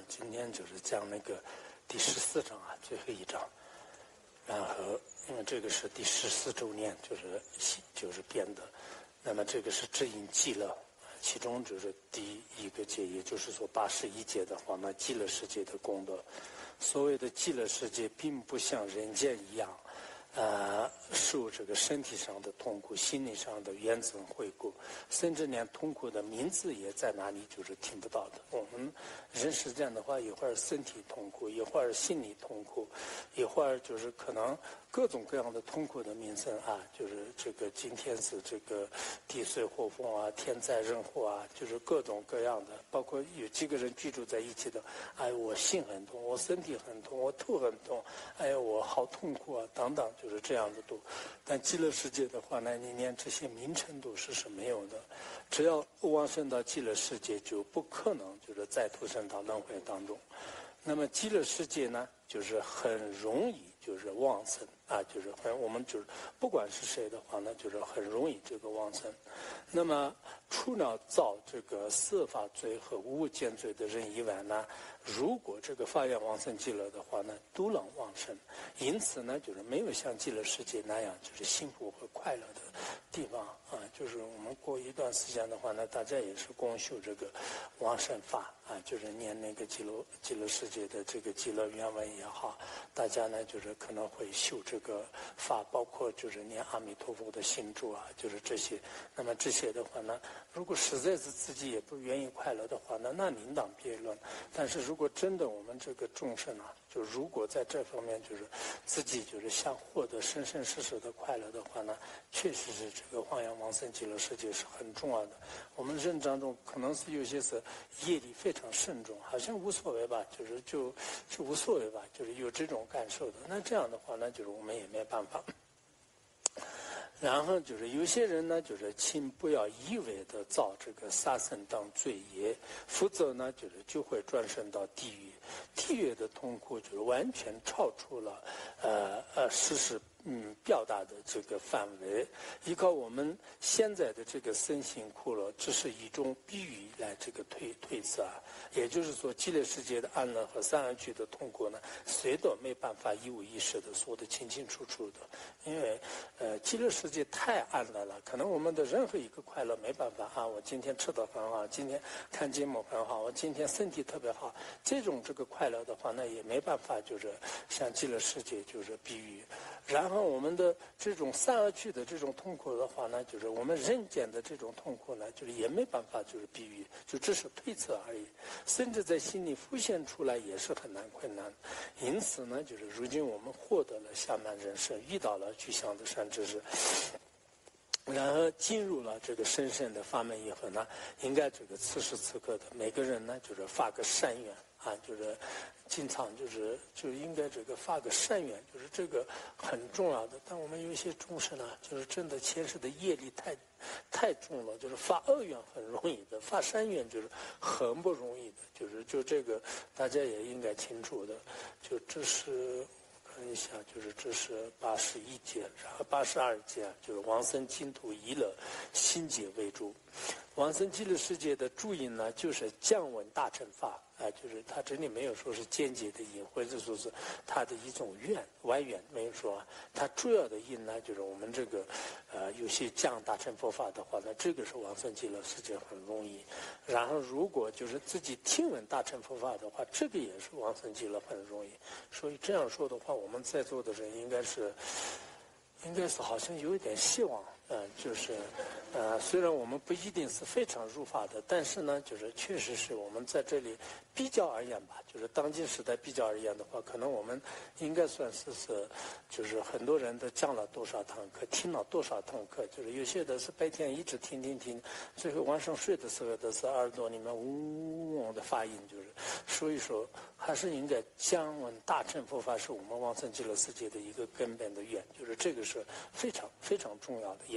今天就是讲那个第14章啊，最后一章。然后因为这个是第14周年，就是编的。那么这个是指引极乐，其中就是第一个界，也就是说81界的话，那极乐世界的功德。所谓的极乐世界，并不像人间一样。受这个身体上的痛苦、心理上的怨憎会故，甚至连痛苦的名字也在哪里就是听不到的。我们人是这样的话，一会儿身体痛苦，一会儿心理痛苦，一会儿就是可能各种各样的痛苦的名声啊，就是这个今天是这个地水火风啊，天灾人祸啊，就是各种各样的，包括有几个人居住在一起的，哎，我心很痛，我身体很痛，我头很痛，哎，我好痛苦啊，等等，就是这样的都。但极乐世界的话呢，你连这些名称都是没有的。只要往生到极乐世界，就不可能就是再投生到轮回当中。那么极乐世界呢，就是很容易就是往生啊，就是我们就是不管是谁的话呢，就是很容易这个往生。那么除了造这个色法罪和无间罪的人以外呢，如果这个发愿往生极乐的话呢，都能往生。因此呢，就是没有像极乐世界那样就是幸福和快乐的地方啊。就是我们过一段时间的话呢，大家也是共修这个往生法啊，就是念那个极乐世界的这个极乐原文也好，大家呢就是可能会修这个法，包括就是念阿弥陀佛的心咒啊，就是这些。那么这些的话呢，如果实在是自己也不愿意快乐的话呢，那另当别论。但是如果真的我们这个众生啊，就如果在这方面就是自己就是想获得生生世世的快乐的话呢，确实是这个黄阳往生极乐世界是很重要的。我们人当中可能是有些是业力非常慎重，好像无所谓吧，就无所谓吧，就是有这种感受的。那这样的话呢，就是我们也没办法。然后就是有些人呢，就是请不要一味的造这个杀生当罪业，否则呢，就会转生到地狱。地狱的痛苦就是完全超出了事实表达的这个范围。依靠我们现在的这个身心苦乐，只是一种比喻来这个推测啊。也就是说，极乐世界的安乐和三恶趣的痛苦呢，谁都没办法一五一十的说得清清楚楚的，因为极乐世界太安乐了，可能我们的任何一个快乐没办法啊，我今天吃得很好，今天看节目很好，我今天身体特别好，这个快乐的话，那也没办法就是像极乐世界就是比喻。然后我们的这种三恶趣的这种痛苦的话呢，就是我们人间的这种痛苦呢，就是也没办法就是比喻，就只是推测而已，甚至在心里浮现出来也是很困难。因此呢，就是如今我们获得了下曼人生，遇到了具象的善知识，然后进入了这个深深的法门以后呢，应该这个此时此刻的每个人呢，就是发个善愿啊，就是经常就应该这个发个善愿，就是这个很重要的。但我们有一些众生呢，就是真的前世的业力太重了，就是发恶愿很容易的，发善愿就是很不容易的，就这个大家也应该清楚的。就这是看一下，就是这是81节，然后82节就是往生净土一乐心解为主。往生极乐世界的主因呢，就是降闻大乘法啊，就是他这里没有说是间接的因，或者说是他的一种外缘，没有说。他主要的因呢，就是我们这个有些讲大乘佛法的话呢，这个是往生极乐世界很容易。然后如果就是自己听闻大乘佛法的话，这个也是往生极乐很容易。所以这样说的话，我们在座的人应该是好像有一点希望。虽然我们不一定是非常入法的，但是呢，就是确实是我们在这里比较而言吧，就是当今时代比较而言的话，可能我们应该算是就是很多人都讲了多少堂课，听了多少堂课，就是有些的是白天一直听，最后晚上睡的时候都是耳朵里面嗡嗡的发音，就是所以说还是应该讲闻大乘佛法是我们往生极乐世界的一个根本的愿，就是这个是非常非常重要的。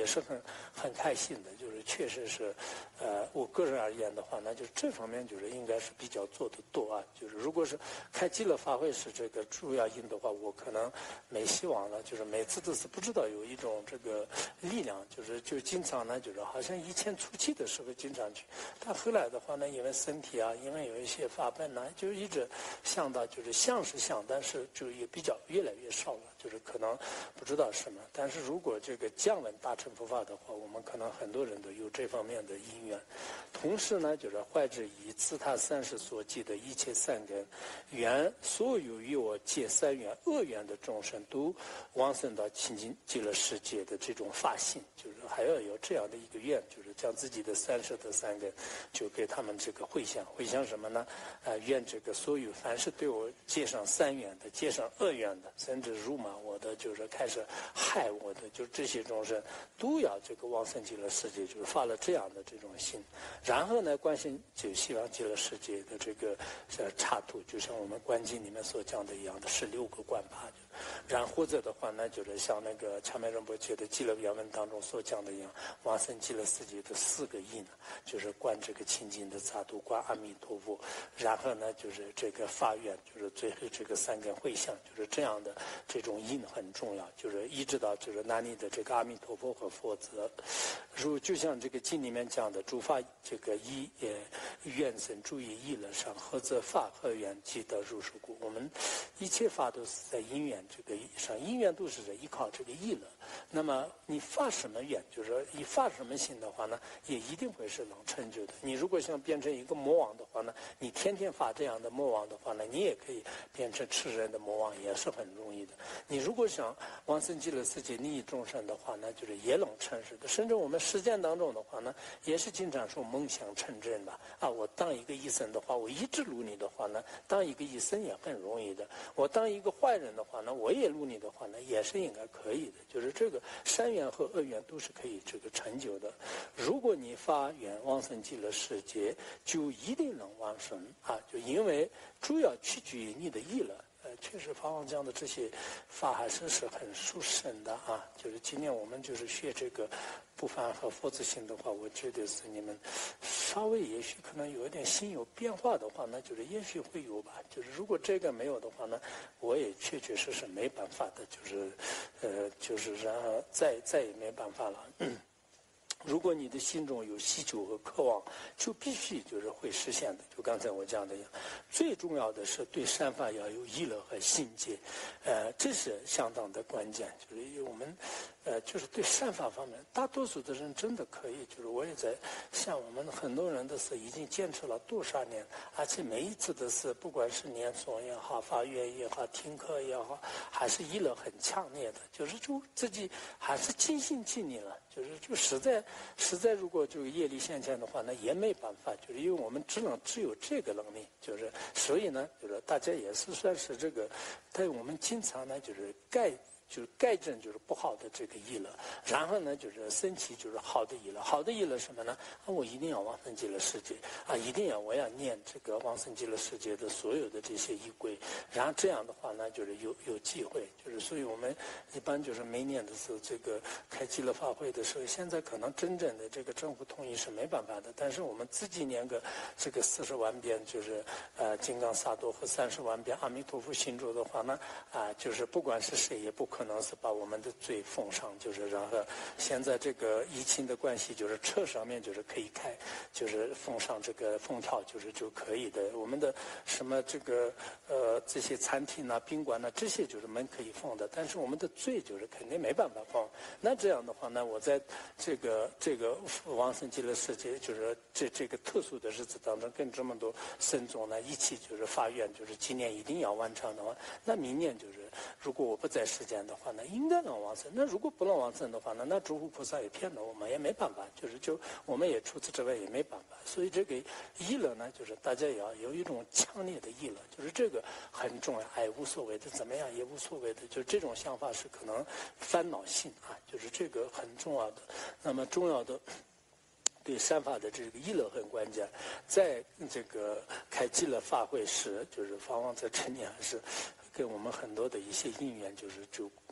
也是很开心的，就是确实是，我个人而言的话呢，就是这方面就是应该是比较做得多啊。就是如果是开基勒法会是这个主要因的话，我可能没希望了。就是每次都是不知道有一种这个力量，就经常呢，就是好像以前初期的时候经常去，但后来的话呢，因为身体啊，因为有一些法本呢，就一直想到就是像是像，但是就也比较越来越少了。就是可能不知道什么，但是如果这个降温大乘佛法的话，我们可能很多人都有这方面的因缘。同时呢，就是怀着以自他30所记的一切善根，愿所有与我结三缘恶缘的众生都往生到清净极乐世界的这种发心，就是还要有这样的一个愿，就是将自己的30的善根就给他们这个回向什么呢？愿这个所有凡是对我结上三缘的、结上恶缘的，甚至辱骂我的，就是开始害我的，就这些众生都要这个往生极乐世界，就是发了这样的这种心。然后呢，观心就希望极乐世界的这个插图，就像我们观经里面所讲的一样的16个观法。然后或者的话呢，就是像那个掐麦仁波切的极乐原文当中所讲的一样，往生极乐世界的4个意呢，就是观这个清净的扎度，观阿弥陀佛，然后呢就是这个发愿，就是最后这个3根回向，就是这样的这种因很重要，就是一直到就是那里的这个阿弥陀佛和佛子，就像这个经里面讲的，诸法这个愿生诸意意乐上，合则法和缘即得入手故。我们一切法都是在因缘这个上，因缘都是在依靠这个意乐。那么你发什么愿，就是说你发什么心的话呢，也一定会是能成就的。你如果想变成一个魔王的话呢，你天天发这样的魔王的话呢，你也可以变成吃人的魔王，也是很容易的。你如果想往生极乐世界利益众生的话呢，就是也能成事的。甚至我们实践当中的话呢，也是经常说梦想成真的啊。我当一个医生的话，我一直努力的话呢，当一个医生也很容易的。我当一个坏人的话呢，我也努力的话呢，也是应该可以的。就是这个善缘和恶缘都是可以这个成就的。如果你发愿往生极乐世界，就一定能往生啊！就因为主要取决于你的意乐。确实法王讲的这些法还是很殊胜的啊。就是今年我们就是学这个不凡和佛子行的话，我觉得是你们稍微也许可能有一点心有变化的话，那就是也许会有吧。就是如果这个没有的话呢，我也确确实实没办法的，就是然后再也没办法了。如果你的心中有希求和渴望，就必须就是会实现的。就刚才我讲的一样，最重要的是对善法要有意乐和信解，这是相当的关键。就是我们，就是对善法方面，大多数的人真的可以。就是我也在像我们很多人的是已经坚持了多少年，而且每一次的是，不管是念诵也好，发愿也好，听课也好，还是意乐很强烈的，就是就自己还是尽心尽力了。就实在，如果这个业力现前的话，那也没办法，就是因为我们只有这个能力，就是所以呢，就是大家也是算是这个，但我们经常呢就是改正就是不好的这个意乐，然后呢就是升起就是好的意乐。好的意乐什么呢？我一定要往生极乐世界啊，我要念这个往生极乐世界的所有的这些仪轨，然后这样的话呢就是有机会，就是所以我们一般就是每年的时候这个开极乐法会的时候，现在可能真正的这个政府同意是没办法的，但是我们自己念个这个40万遍就是金刚萨埵和30万遍阿弥陀佛心咒的话呢就是不管是谁也不可能是把我们的罪封上，就是然后现在这个疫情的关系，就是车上面就是可以开，就是封上这个封条，就可以的。我们的什么这个这些餐厅啊、宾馆啊，这些就是门可以封的，但是我们的罪就是肯定没办法封。那这样的话呢，我在这个往生极乐世界，就是这个特殊的日子当中，跟这么多僧众呢一起就是发愿，就是今年一定要完成的话，那明年就是如果我不在世间的话呢，应该能往生。那如果不能往生的话呢，那诸佛菩萨也骗了我们，也没办法，我们也除此之外也没办法。所以这个意乐呢，就是大家也要有一种强烈的意乐，就是这个很重要。无所谓的，怎么样也无所谓的，就这种想法是可能烦恼性啊，就是这个很重要的。那么重要的对善法的这个意乐很关键。在这个开极乐法会时，就是法王在这里还是跟我们很多的一些因缘，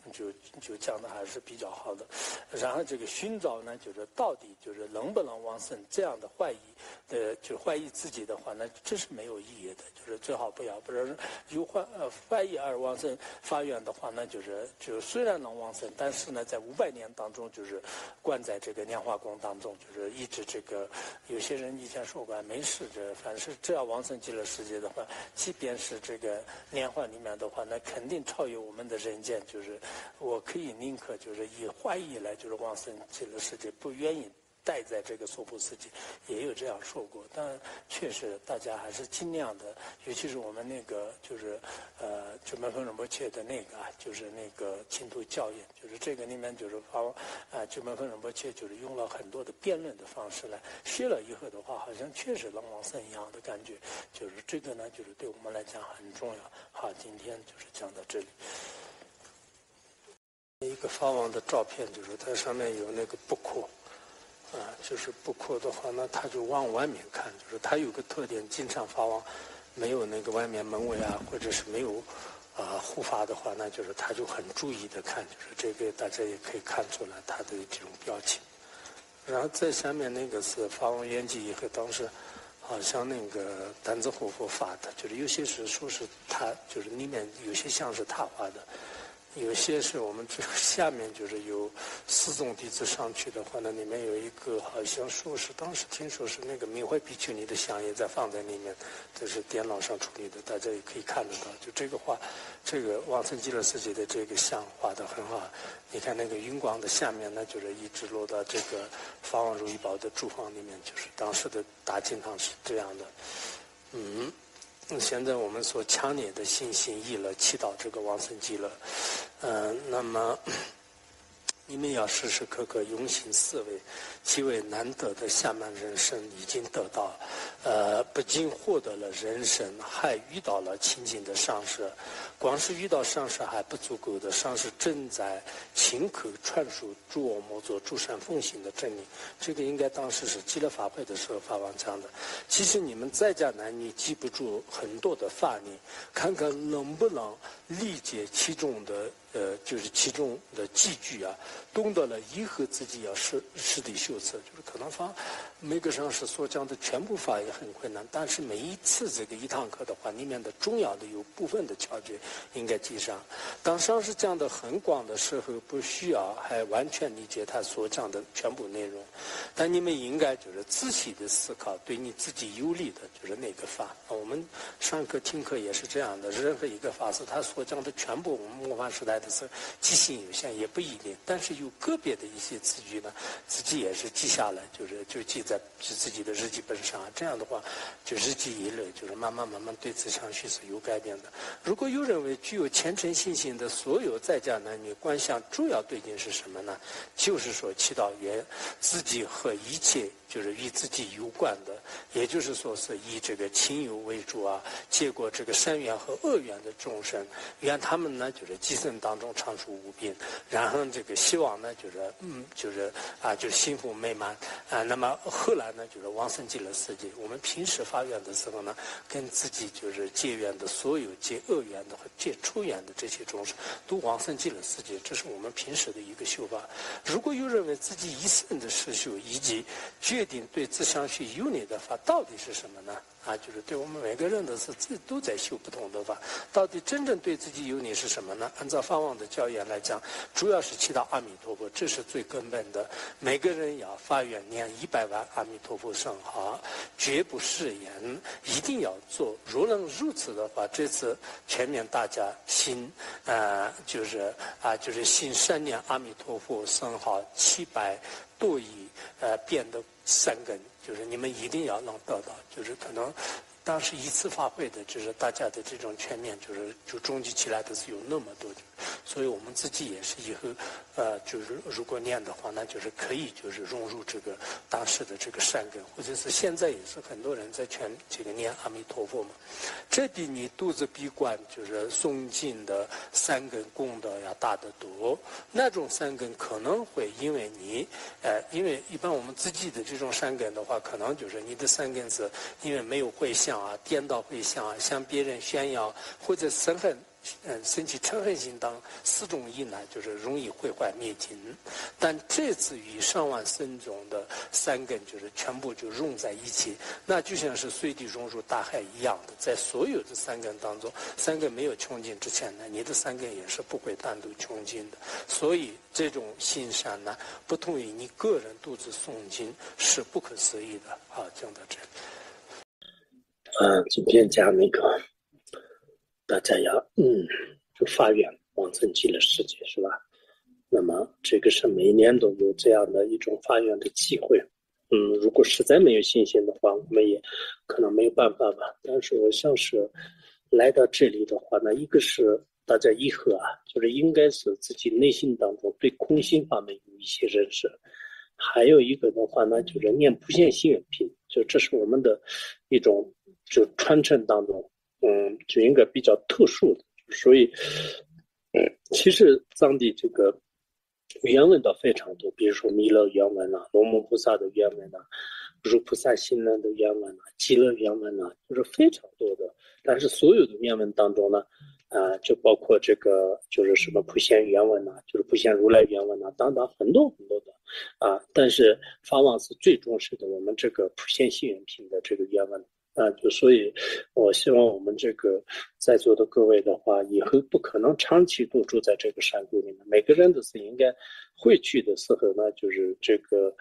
就讲的还是比较好的。然后这个寻找呢，就是到底就是能不能往生这样的怀疑就怀疑自己的话，那这是没有意义的，就是最好不要。不是有怀疑而往生发愿的话，那就虽然能往生，但是呢，在500年当中，就是关在这个莲花宫当中，就是一直这个有些人以前说过没事，反正是只要往生极乐世界的话，即便是这个莲花里面的话，那肯定超越我们的人间。就是我可以宁可就是以怀疑来就是往生极乐世界，不愿意待在这个娑婆世界，也有这样说过。但确实大家还是尽量的，尤其是我们那个就是就门峰仁波切的那个就是那个净土教研，就是这个里面就是就门峰仁波切就是用了很多的辩论的方式来学了以后的话，好像确实能往生一样的感觉。就是这个呢，就是对我们来讲很重要。好，今天就是讲到这里。一个法王的照片，就是它上面有那个不扩。就是不扩的话，那他就往外面看，就是他有个特点，经常法王没有那个外面门卫或者是没有护法的话，那就是他就很注意的看，就是这个大家也可以看出来他的这种表情。然后在下面那个是法王圆寂以后，当时好像那个丹子活佛发的，就是有些是说是他，就是里面有些像是他画的。有些是我们这个下面就是有4众弟子上去的话，那里面有一个好像说是当时听说是那个明慧比丘尼的像也在放在里面，这是电脑上处理的，大家也可以看得到。就这个画，这个往生极乐世界的这个像画得很好。你看那个云光的下面呢，就是一直落到这个法王如意宝的住房里面，就是当时的大经堂是这样的。现在我们所强烈的信心意了，祈祷这个往生极乐。那么你们要时时刻刻用心思维，其为难得的下曼人生已经得到，不仅获得了人生，还遇到了亲近的上师。光是遇到上师还不足够的，上师正在亲口传述诸我莫作诸善奉行的真理。这个应该当时是极乐法会的时候法王讲的。其实你们在家男女记不住很多的法理，看看能不能理解其中的就是其中的句懂得了以后自己要实地修持。就是可能每个上师所讲的全部法也很困难，但是每一次这个一堂课的话，里面的重要的有部分的窍诀应该记上。当上师讲的很广的时候，不需要还完全理解他所讲的全部内容，但你们应该就是仔细的思考，对你自己有利的就是那个法。我们上课听课也是这样的，任何一个法师他所讲的全部，我们末法时代的时候记性有限，也不一定，但是有个别的一些词句呢，自己也是记下来，就记在自己的日记本上。这样的话，就日积月累，就是慢慢对自相续是有改变的。如果有认为具有虔诚信心的所有在家男女，观想主要对境是什么呢？就是说祈祷愿自己和一切就是与自己有关的，也就是说是以这个亲友为主结果这个善缘和恶缘的众生，愿他们呢就是今生当中常处无病，然后这个希望呢就是幸福美满那么后来呢就是往生极乐世界。我们平时发愿的时候呢，跟自己就是结缘的所有结恶缘的和结出缘的这些众生都往生极乐世界，这是我们平时的一个修法。如果有认为自己一生的实修以及决定对自相续有利的法到底是什么呢？就是对我们每个人的是自己都在修不同的法，到底真正对自己有利是什么呢？按照法王的教言来讲，主要是祈祷阿弥陀佛，这是最根本的。每个人要发愿念100万阿弥陀佛圣号，绝不食言，一定要做。如能如此的话，这次全面大家信就是信3念阿弥陀佛圣号700多亿遍的3根，就是你们一定要能得到。就是可能当时一次发挥的，就是大家的这种全面，就终极起来的是有那么多，所以我们自己也是以后就是如果念的话，那就是可以就是融入这个当时的这个善根，或者是现在也是很多人在这个念阿弥陀佛嘛，这比你肚子闭关就是诵经的3根功德要大得多。那种3根可能会因为你因为一般我们自己的这种善根的话，可能就是你的3根是因为没有回向颠倒回向向别人炫耀，或者升起嗔恨心当4种意呢，就是容易毁坏灭尽。但这次与上万僧种的3根就是全部就融在一起，那就像是水滴融入大海一样的，在所有的3根当中，3根没有穷尽之前呢，你的3根也是不会单独穷尽的。所以这种心善呢，不同于你个人独自诵经，是不可思议的啊！讲到这里。 今天讲那个，大家要就发愿往生极乐世界是吧？那么这个是每年都有这样的一种发愿的机会。如果实在没有信心的话，我们也可能没有办法吧。但是我像是来到这里的话呢，一个是大家以后就是应该是自己内心当中对空性方面有一些认识。还有一个的话呢，就是念普贤行愿品，就这是我们的一种就传承当中，就应该比较特殊的。所以，其实藏地这个原文倒非常多，比如说弥勒原文罗摩菩萨的原文如菩萨行论的原文极乐原文就是非常多的。但是所有的原文当中呢，就包括这个就是什么普贤原文就是普贤如来原文等等很多很多的但是法王是最重视的我们这个普贤行愿品的这个原文就所以我希望我们这个在座的各位的话，以后不可能长期都住在这个山谷里面，每个人都是应该回去的时候呢，就是这个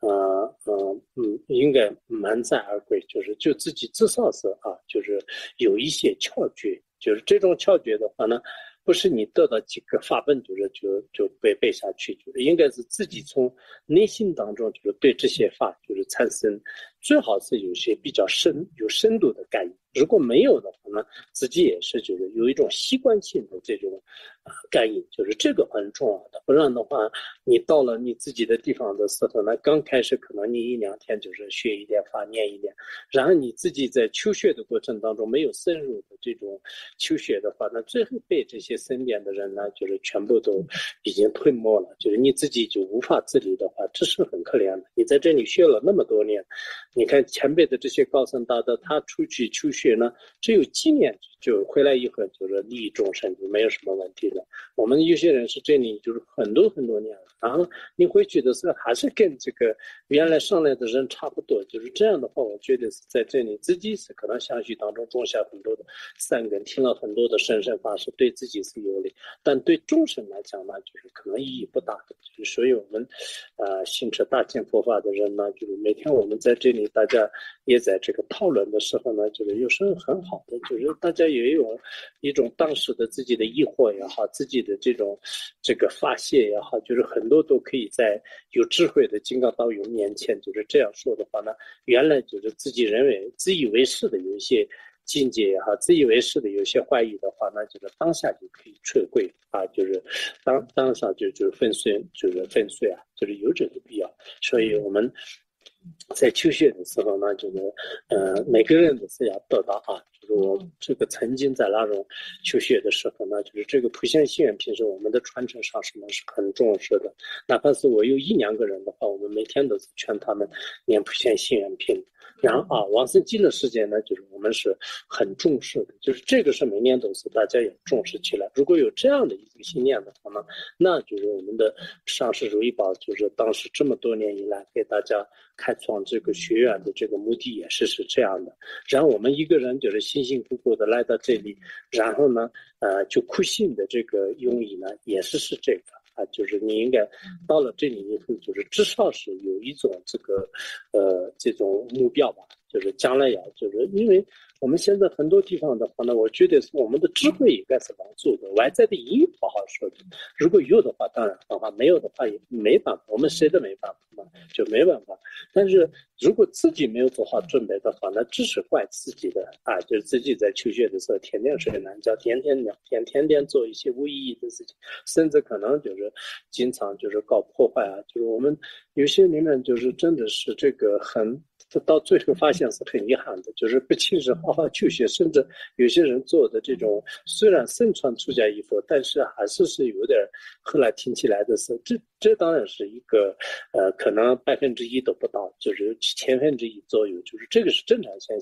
应该满载而归，就自己至少是就是有一些窍诀，就是这种窍诀的话呢，不是你得到几个法本就背下去，就是应该是自己从内心当中就是对这些法就是产生，最好是有些比较有深度的感应。如果没有的话呢，自己也是就是有一种习惯性的这种感应，就是这个很重要的。不然的话，你到了你自己的地方的时候呢，刚开始可能你1-2天就是学一点法念一点，然后你自己在求学的过程当中没有深入的这种求学的话，那最后被这些身边的人呢，就是全部都已经吞没了，就是你自己就无法自理的话，这是很可怜的。你在这里学了那么多年，你看前辈的这些高僧大德，他出去求学呢，只有几年就回来以后就是利益众生，就没有什么问题的。我们有些人是这里就是很多很多年了，然后你回去的时候还是跟这个原来上来的人差不多，就是这样的话，我觉得是在这里自己是可能相续当中种下很多的善根，听了很多的神圣法，是对自己是有利，但对众生来讲呢，就是可能意义不大的。所以我们信持大乘佛法的人呢，就是每天我们在这里大家也在这个讨论的时候呢，就是有时候很好的，就是大家也有一种当时的自己的疑惑也好，自己的这个发泄也好，就是很多都可以在有智慧的金刚道友面前就是这样说的话呢，原来就是自己认为自以为是的有一些境界也好，自以为是的有些怀疑的话，那就是当下就可以撤归就是当下就是粉碎，就是有这个必要。所以我们在求学的时候呢，就是每个人都是要得到就是我这个曾经在那种求学的时候呢，就是这个普贤行愿品是我们的传承上是很重视的。哪怕是我有1-2个人的话，我们每天都是劝他们念普贤行愿品。然后往生极乐世界呢，就是我们是很重视的，就是这个是每年都是大家也重视起来。如果有这样的一个信念的话呢，那就是我们的上师如意宝，就是当时这么多年以来给大家开创这个学院的这个目的也是这样的。然后我们一个人就是辛辛苦苦的来到这里，然后呢，就苦心的这个用意呢，也是这个。就是你应该到了这里以后，就是至少是有一种这种目标吧，就是将来就是因为我们现在很多地方的话呢，我觉得是我们的智慧应该是帮助的，外在的因不好说的。如果有的话，当然的话；没有的话也没办法，我们谁都没办法嘛，就没办法。但是如果自己没有做好准备的话，那只是怪自己的就是自己在求学的时候天天睡懒觉，天天聊天，天天做一些无意义的事情，甚至可能就是经常就是搞破坏就是我们有些人呢，就是真的是这个到最后发现是很遗憾的，就是不轻视好好求学，甚至有些人做的这种虽然身穿出家衣服，但是还是有点后来听起来的是这当然是一个可能1%都不到，就是1/1000左右，就是这个是正常现象。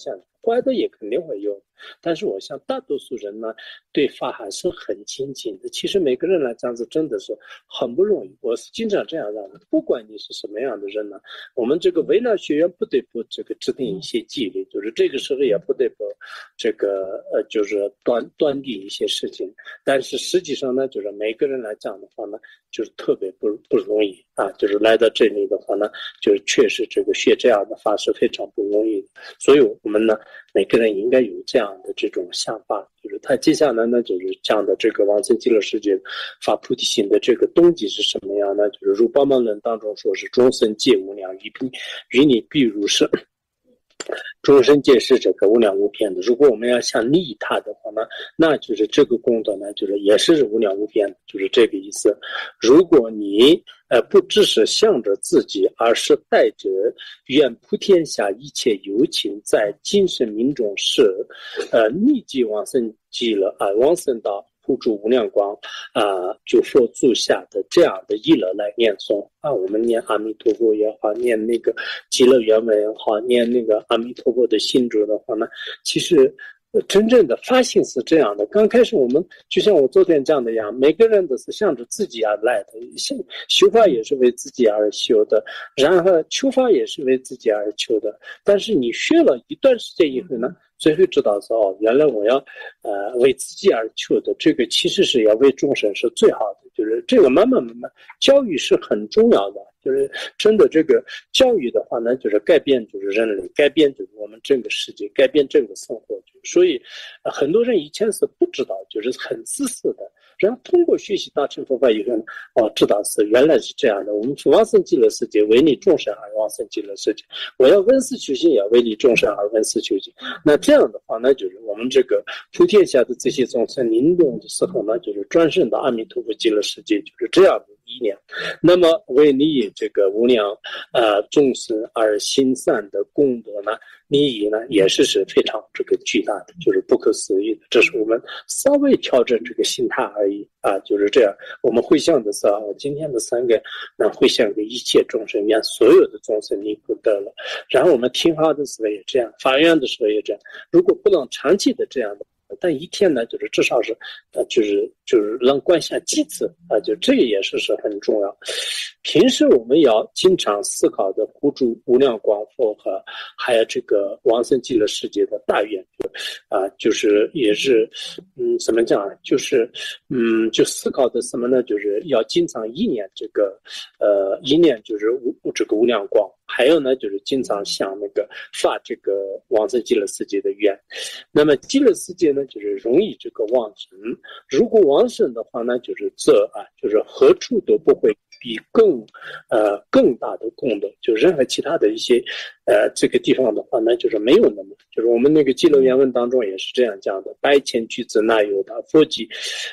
坏的也肯定会有，但是我想大多数人呢对法还是很亲近的。其实每个人来讲是真的是很不容易，我是经常这样让的，不管你是什么样的人呢，我们这个维纳学院不得不这个制定一些纪律，就是这个时候也不得不这个就是断定一些事情，但是实际上呢，就是每个人来讲的话呢，就是特别不容易啊，就是来到这里的话呢，就是确实这个学这样的法是非常不容易的，所以我们呢每个人应该有这样的这种想法，就是他接下来呢就是讲的这个往生极乐世界发菩提心的这个动机是什么样呢？就是如宝鬘论当中说是众生皆无量，于你必如是。众生皆是这个无量无边的，如果我们要想利他的话呢，那就是这个功德呢，就是也是无量无边的，就是这个意思。如果你不只是向着自己，而是带着愿普天下一切有情在今生命中是立即往生极乐往生到护住无量光就佛足下的这样的意乐来念诵我们念阿弥陀佛也好，念那个极乐原文也好，念那个阿弥陀佛的心咒的话呢，其实真正的发心是这样的。刚开始我们就像我昨天讲的一样，每个人都是向着自己而来的，修法也是为自己而修的，然后求法也是为自己而求的。但是你学了一段时间以后呢，最后知道说原来我要为自己而求的，这个其实是要为众生是最好的。就是这个慢慢教育是很重要的，就是真的这个教育的话呢，就是改变就是人类，改变就是我们整个世界，改变整个生活。所以很多人以前是不知道，就是很自私的。然后通过学习大乘佛法以后呢，知道是原来是这样的。我们往生极乐世界，为利众生而往生极乐世界。我要闻思修行，也要为利众生而闻思修行。那这样的话呢，就是我们这个普天下的这些众生临终的时候呢，就是转生到阿弥陀佛极乐世界，就是这样的意念。那么为利这个无量众生而行善的功德呢，利益呢也是非常这个巨大的，就是不可思议的。这是我们稍微调整这个心态而已就是这样。我们回向的时候，今天的三个回向给一切众生，愿所有的众生离苦得乐。然后我们听法的时候也这样，发愿的时候也这样。如果不能长期的这样的，但一天呢，就是至少是就是让观想几次就这个也是很重要。平时我们要经常思考的护住无量光佛和还有这个往生极乐世界的大愿就是也是怎么讲，就是就思考的什么呢？就是要经常意念这个意念就是这个无量光，还有呢就是经常想那个发这个往生极乐世界的愿。那么极乐世界呢，就是容易这个往生。如果往生的话呢，就是就是何处都不会比更大的功德，就任何其他的一些这个地方的话呢，就是没有那么，就是我们那个极乐原文当中也是这样讲的：百千俱胝那由他，佛迹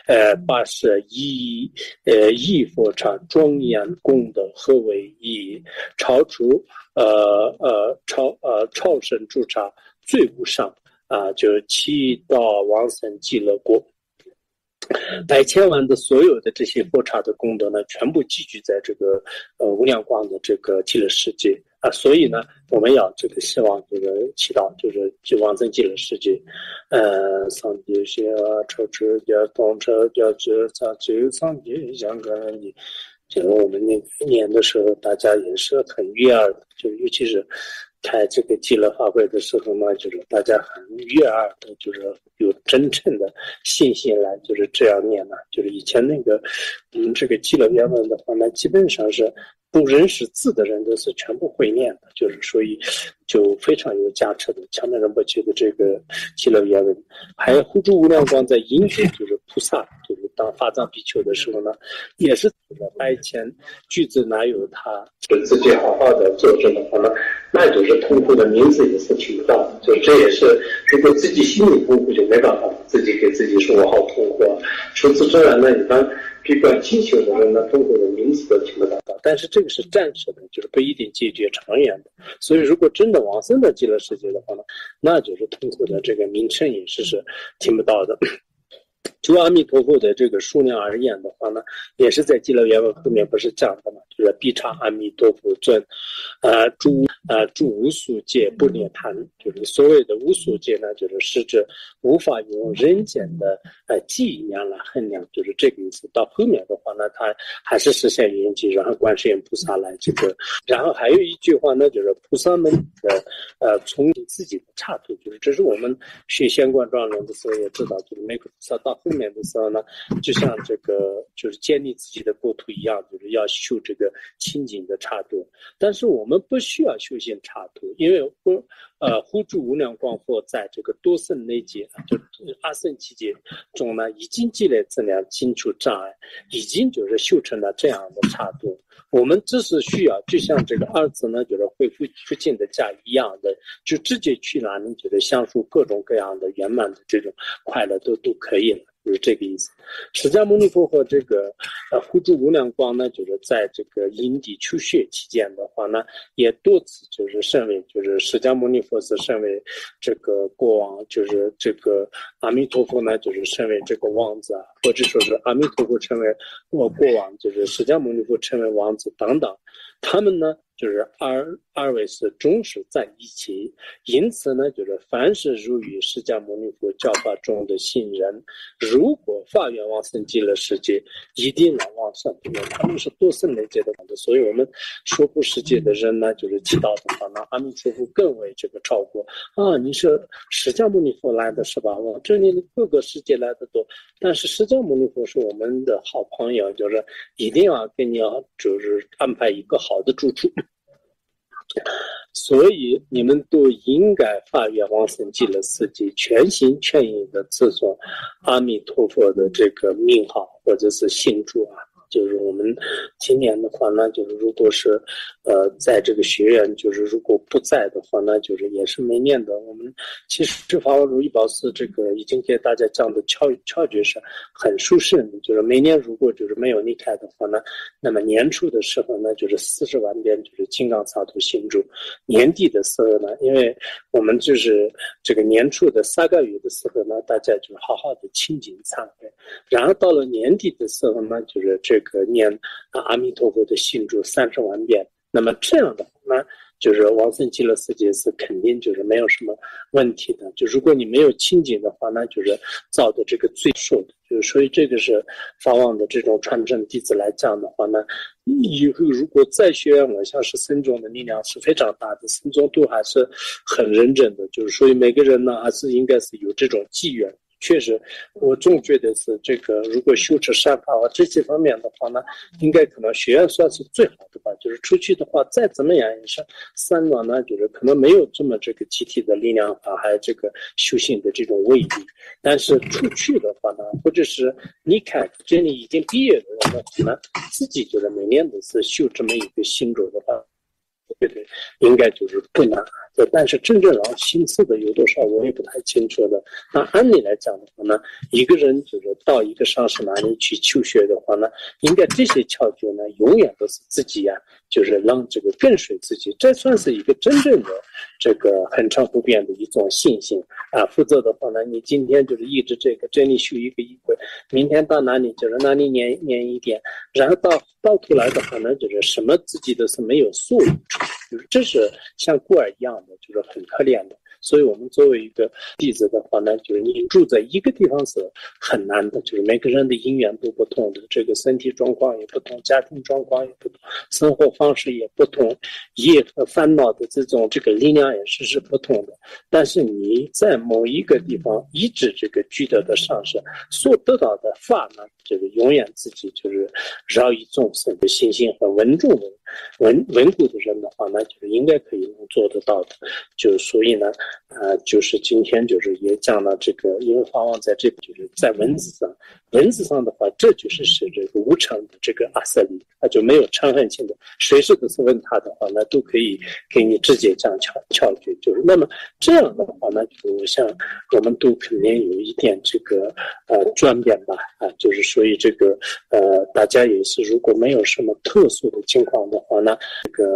80亿佛刹，庄严功德何为义？超出超生诸刹最无上就是七道往生极乐国。百千万的所有的这些佛刹的功德呢，全部集聚在这个无量光的这个极乐世界所以呢，我们要这个希望这个祈祷，就是去往生极乐世界。上帝些超知叫动车叫知差知上帝香港人的，就是我们那个年的时候，大家也是很悦耳的，就尤其是开这个极乐法会的时候呢，就是大家很悦耳的，就是有真正的信心来，就是这样念呢。就是以前那个这个极乐原文的话呢，基本上是不认识字的人都是全部会念的，就是所以就非常有价值的。强人不觉的这个极乐原文，还有护住无量光在因缘，就是菩萨，就是当法藏比丘的时候呢，也是百千俱胝那由他，就自己好好的做这个话呢，那就是痛苦的名字也是听不到，就这也是如果自己心里痛苦就没办法自己给自己说我好痛苦除此之外呢，一般闭关清修的人呢，痛苦的名字都听不到，但是这个是暂时的，就是不一定解决长远的。所以如果真的往生到极乐世界的话呢，那就是痛苦的这个名称也是听不到的。 就阿弥陀佛的这个数量而言的话呢，也是在极乐原文后面不是讲的嘛，就是必常阿弥陀佛尊，诸无数界不涅槃，就是所谓的无数界呢，就是实质无法用人间的计量来衡量，就是这个意思。到后面的话呢，它还是实现圆寂，然后观世音菩萨来这个，然后还有一句话呢，就是菩萨们的从自己的刹土，就是这是我们学仙观庄严的时候也知道，就是每个菩萨到后面的时候呢，就像这个就是建立自己的国土一样，就是要修这个清净的刹土。但是我们不需要修行刹土，因为护住无量光佛在这个多圣内界，就阿僧祇劫中呢，已经积累资粮，清除障碍，已经就是修成了这样的刹土。我们只是需要，就像这个儿子呢，就是回父亲的家一样的，就直接去哪里，就是享受各种各样的圆满的这种快乐都可以了。就是这个意思。释迦牟尼佛和这个护住无量光呢，就是在这个因地求学期间的话呢，也多次就是身为就是释迦牟尼佛是身为这个国王，就是这个阿弥陀佛呢，就是身为这个王子啊，或者说是阿弥陀佛成为国王，就是释迦牟尼佛成为王子等等，他们呢就是二位是终始在一起，因此呢，就是凡是入于释迦牟尼佛教法中的信人，如果发愿往生极乐世界，一定能往生，因为他们是多生内界的王子，所以我们娑婆世界的人呢，就是祈祷的话呢，阿弥陀佛更为这个超过啊，你是释迦牟尼佛来的是吧？我这里各个世界来的多，但是释迦牟尼佛是我们的好朋友，就是一定要给你就是安排一个好的住处。所以你们都应该发愿往生极乐世界，全心全意的自尊阿弥陀佛的这个名号或者是信主啊。就是我们今年的话呢，就是如果是在这个学院，就是如果不在的话呢，就是也是每年的。我们其实法华如意宝寺这个已经给大家讲的窍诀是很殊胜的，就是每年如果就是没有离开的话呢，那么年初的时候呢，就是40万遍就是金刚萨埵心咒，年底的时候呢，因为我们就是这个年初的3个月的时候呢，大家就好好的清净忏悔，然后到了年底的时候呢，就是这个念阿弥陀佛的心咒30万遍。那么这样的话呢，就是往生极乐世界是肯定就是没有什么问题的。就如果你没有清净的话呢，就是造的这个罪受的。就是所以这个是法王的这种传承弟子来讲的话呢，以后如果再学院，我想是僧众的力量是非常大的，僧众都还是很认真的。就是所以每个人呢，还是应该是有这种机缘。确实，我总觉得是这个，如果修持善法这些方面的话呢，应该可能学院算是最好的吧。就是出去的话，再怎么样也是三轮呢，就是可能没有这么这个集体的力量啊，还有这个修行的这种威力。但是出去的话呢，或者是离开这里已经毕业的人的话呢，自己就是每年都是修这么一个心咒的话，对对，应该就是不难。但是真正心思的有多少，我也不太清楚的。那按理来讲的话呢，一个人就是到一个上师那里去求学的话呢，应该这些窍诀呢，永远都是自己就是让这个跟随自己，这算是一个真正的这个恒常不变的一种信心啊。否则的话呢，你今天就是一直这里修一个一会，明天到哪里就是哪里念一点，然后到头来的话呢，就是什么自己都是没有所用处，就是这是像孤儿一样的，就是很可怜的。所以我们作为一个弟子的话呢，就是你住在一个地方是很难的，就是每个人的因缘都不同的，这个身体状况也不同，家庭状况也不同，生活方式也不同，业和烦恼的这个力量也是不同的。但是你在某一个地方一直这个具德的上升，所得到的法呢，这个永远自己就是饶益众生的信心和稳重的稳固的人的话呢，就是应该可以能做得到的。就所以呢，就是今天就是也讲了这个，因为法王在这就是在文字上的话，这就是这个无常的这个阿瑟利，他就没有嗔恨心的，随时都是问他的话呢，都可以给你直接讲窍诀。就是那么这样的话呢，就我想我们都肯定有一点这个转变吧就是所以这个大家也是如果没有什么特殊的情况的话呢，这个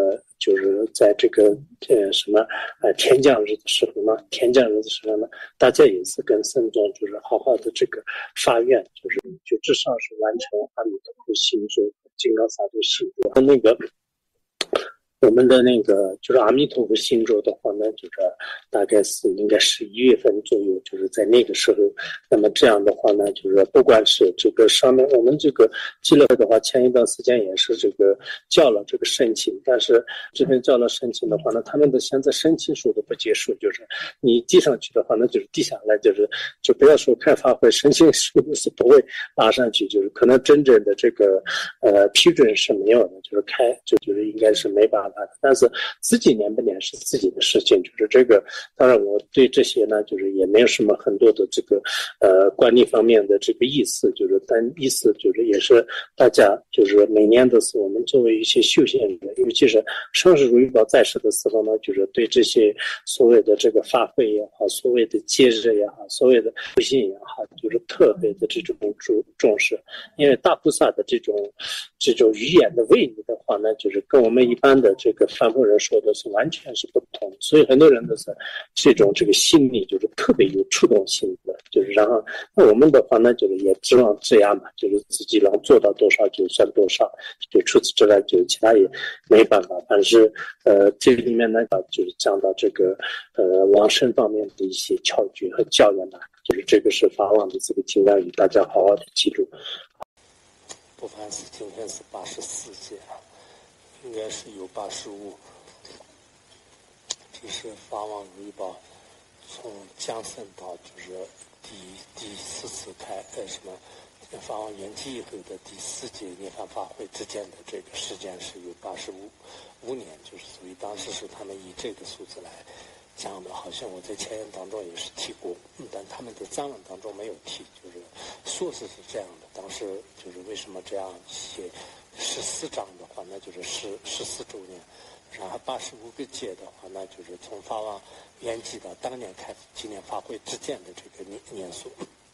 就是在这个天降日的时候呢，大家也是跟僧众就是好好的这个发愿，就至少是完成阿弥陀佛心咒和金刚萨埵心咒。我们的就是阿弥陀佛心咒的话呢，就是大概是应该11月份左右，就是在那个时候。那么这样的话呢，就是不管是这个上面我们这个记了的话，前一段时间也是这个交了这个申请，但是这边交了申请的话呢，他们的现在申请书都不结束，就是你递上去的话呢，就是递下来，就不要说开发会，申请书是不会拉上去，就是可能真正的这个批准是没有的，就是应该是没办法的。但是自己念不念是自己的事情，就是这个。当然，我对这些呢，就是也没有什么很多的这个管理方面的这个意思，但意思就是也是大家就是每年的时候，我们作为一些修行人，尤其是上师如意宝在世的时候呢，就是对这些所谓的这个法会也好，所谓的节日也好，所谓的修行也好，就是特别的这种重视，因为大菩萨的这种语言的威力的话呢，就是跟我们一般的这个凡夫人说的是完全是不同的，所以很多人都是这个心理就是特别有触动性的，就是然后那我们的话呢，就是也指望这样嘛，就是自己能做到多少就算多少，就除此之外就其他也没办法。但是这里面呢，就是讲到这个往生方面的一些窍诀和教言呢，就是这个是法王的这个金刚语，大家好好的记住。 不凡是今天是84届，应该是有85。这是法王如意宝从降生到就是第4次法王圆寂以后的第4届涅槃法会之间的这个时间是有85年，就是所以当时是他们以这个数字来讲的，好像我在前言当中也是提过，但他们的藏文当中没有提，就是说是这样的。当时就是为什么这样写14章的话，那就是14周年。然后85个届的话，那就是从法王圆寂到当年开纪念法会之间的这个年数。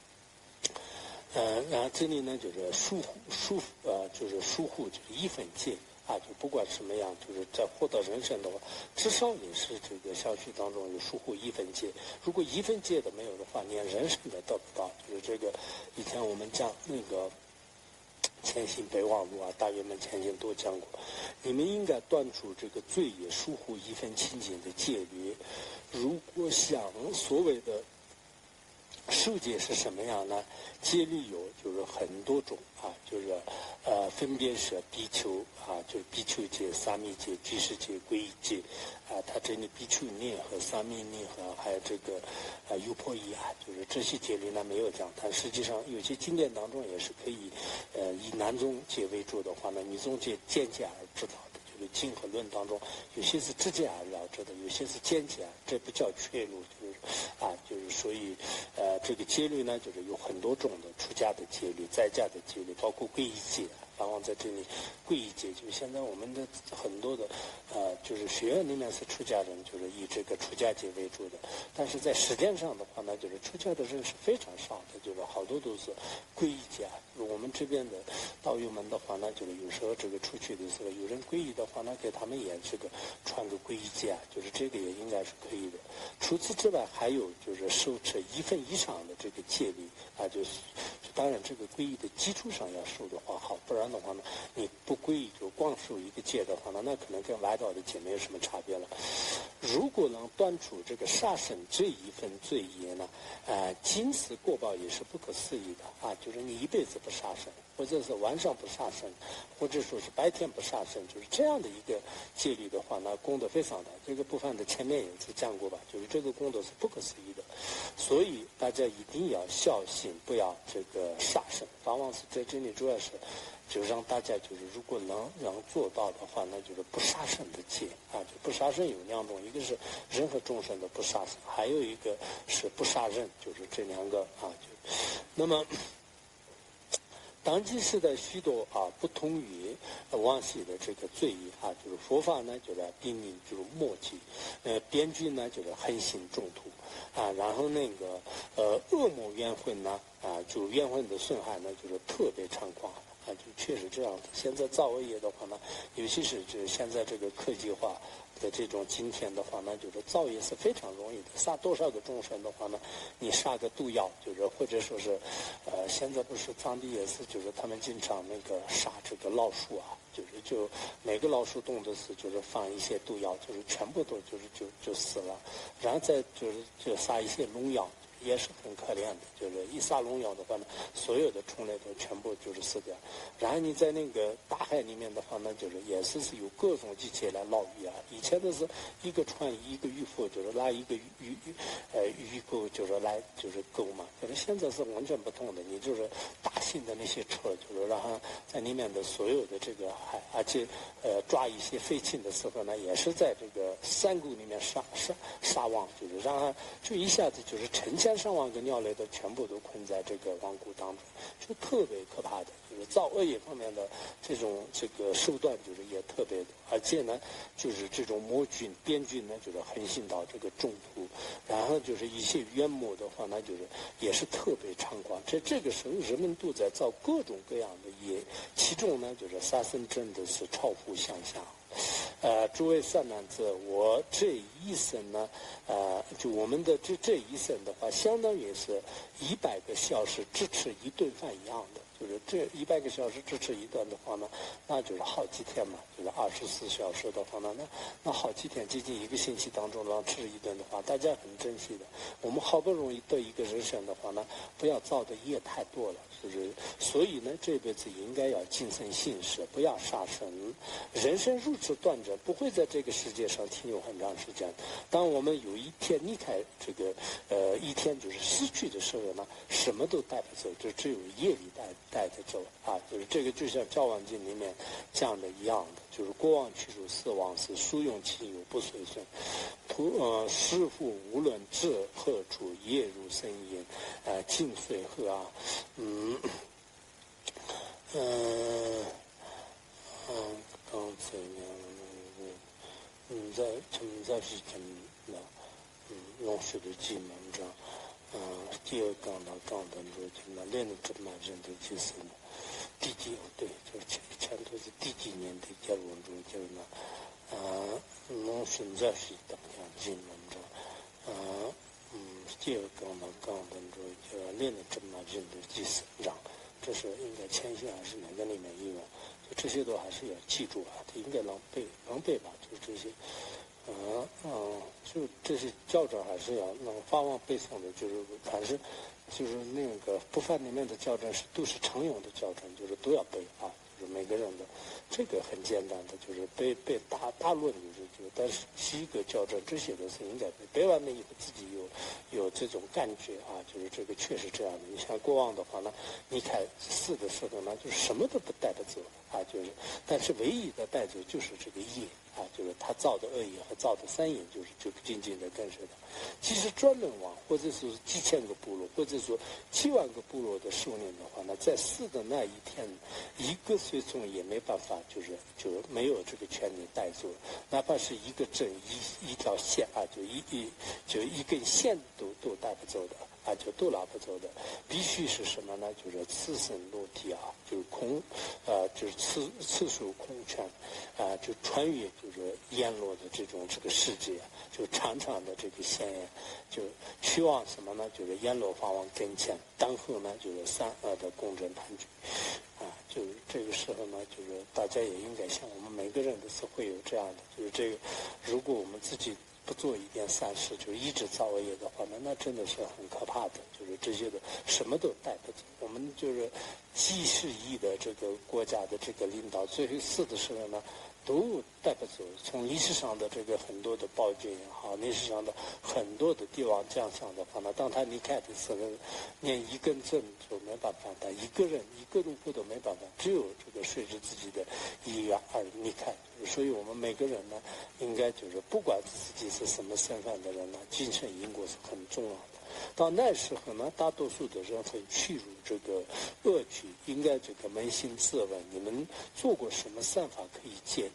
然后这里呢就是疏忽就是1分戒啊，就不管什么样，就是在获得人生的话，至少也是这个小区当中有疏忽1分戒。如果1分戒的没有的话，连人生都得不到。就是这个以前我们讲那个前行备忘录啊，大圆们前行都讲过，你们应该断除这个罪业疏忽1分清净的戒律。如果想所谓的受戒是什么样呢？戒律就是很多种啊，就是分别是比丘啊，就是比丘戒、沙弥戒、居士戒、皈依戒啊，它这里比丘尼和沙弥尼和还有这个优婆夷啊，就是这些戒律呢没有讲，但实际上有些经典当中也是可以以南宗戒为主的话呢，女宗戒见解而知道的。经和论当中，有些是直接而了之的，有些是间接，这不叫确路，就是所以这个戒律呢，就是有很多种的，出家的戒律、在家的戒律，包括皈依戒。往往在这里，皈依戒就是现在我们的很多的就是学院里面是出家人，就是以这个出家戒为主的，但是在实践上的话呢，就是出家的人是非常少的，就是好多都是皈依戒。我们这边的道友们的话呢，就是有时候这个出去的时候，有人皈依的话呢，给他们也这个传个皈依戒，就是这个也应该是可以的。除此之外，还有就是受持1分以上的这个戒律啊，当然这个皈依的基础上要受的话好，不然的话呢，你不皈依就光受一个戒的话呢，那可能跟外道的戒没有什么差别了。如果能断除这个杀生这1分罪业呢，今世过报也是不可思议的啊，就是你一辈子不杀生，或者是晚上不杀生，或者说是白天不杀生，就是这样的一个戒律的话呢，功德非常大。这个部分的前面也是讲过吧，就是这个功德是不可思议的，所以大家一定要孝心，不要这个杀生。法王是在这里主要是就让大家就是如果能做到的话，那就是不杀生的戒啊，就不杀生有2种，一个是人和众生的不杀生，还有一个是不杀人，就是这2个啊。那么当今时代许多不同于往昔的这个罪业啊，就是佛法呢就是濒临就是末期，边军呢就是横行中途啊，然后那个恶魔冤魂呢就冤魂的损害呢就是特别猖狂啊， 就确实这样子。现在造恶业的话呢，尤其是现在这个科技化的这种今天的话呢，就是造业是非常容易的。杀多少个众生的话呢，你杀个毒药，就是或者说是，现在不是藏地也是，就是他们经常那个杀这个老鼠啊，就每个老鼠洞都是就是放一些毒药，就是全部都就死了，然后再就撒一些农药。也是很可怜的，就是一撒农药的话呢，所有的虫类都全部就是死掉。然后你在那个大海里面的话呢，就是也是有各种机器来捞鱼啊。以前都是一个船一个渔夫，就是拉一个鱼钩，就是来就是钩嘛。可是现在是完全不同的，你就是大型的那些车，就是然后在里面的所有的这个海，而且抓一些飞禽的时候呢，也是在这个山谷里面撒网，就是让它就一下子就是成千上万个鸟类都全部都困在这个网谷当中，就特别可怕的，就是造恶业方面的这个手段就是也特别的，而且呢，就是这种魔菌、边菌呢，就是横行到这个中途，然后就是一些原木的话呢，就是也是特别猖狂。这个时候人们都在造各种各样的业，其中呢，就是杀生真的是超乎想象。诸位善男子，我这一生呢，就我们的这一生的话，相当于是100个小时只吃一顿饭一样的。就是这100个小时只吃一顿的话呢，那就是好几天嘛，就是24小时的话呢，那好几天，接近1个星期当中让吃一顿的话，大家很珍惜的。我们好不容易得一个人生的话呢，不要造的业太多了，就是所以呢，这辈子应该要谨慎行事，不要杀生。人生如此短暂，不会在这个世界上停留很长时间。当我们有一天离开这个一天就是失去的时候呢，什么都带不走，就只有业力带着走啊。就是这个就像《教王经》里面讲的一样的，就是国王去除死亡时，殊用其有不随顺。师父无论至何处，业如深渊，尽随和啊，刚才在是真的，用水的技能这样。第二纲呢，纲当中就那练的这么人的就是呢，第几对，就是前头是第几年的结论中就是呢，农村在是当下技能这，第二纲呢，纲当中就练的这么人的就是让，这是应该前些还是哪个里面有，就这些都还是要记住啊，它应该能背吧，就是这些。就这些校正还是要能发往背诵的，就是还是就是那个不犯里面的校正都是常用的校正，就是都要背啊，就是每个人的这个很简单的，就是背大论就是但是几个校正这些都是应该背完了以后自己有这种感觉啊，就是这个确实这样的。你像过往的话呢，你看死的时候呢，就是什么都不带着走啊，就是但是唯一的带走就是这个业。就是他造的恶业和造的善业，就紧紧的跟随他。其实专门王或者是几千个部落，或者说7万个部落的首领的话呢，在死的那一天，一个随从也没办法，就没有这个权利带走，哪怕是一个针一条线啊，就一根线都带不走的。就都拿不走的，必须是什么呢？就是赤身裸体啊，就是就是赤手空拳，就穿越就是阎罗的这个世界，就长长的这个线眼，就去往什么呢？就是阎罗法王跟前，等候呢就是善恶的公正判决，就是这个时候呢，就是大家也应该像我们每个人都是会有这样的，就是这个，如果我们自己不做一点善事，就一直造恶业的话，那真的是很可怕的。就是这些的什么都带不走。我们就是几十亿的这个国家的这个领导，最后死的时候呢，都带不走。从历史上的这个很多的暴君也好，历史上的很多的帝王将相的话呢，当他离开的时候，连一根针就没办法带，一个人一个农夫都没办法，只有这个随着自己的意愿而离开。所以我们每个人呢，应该就是不管自己是什么身份的人呢，谨慎因果是很重要的。到那时候呢，大多数的人会去入这个恶趣，应该这个扪心自问，你们做过什么善法可以解脱？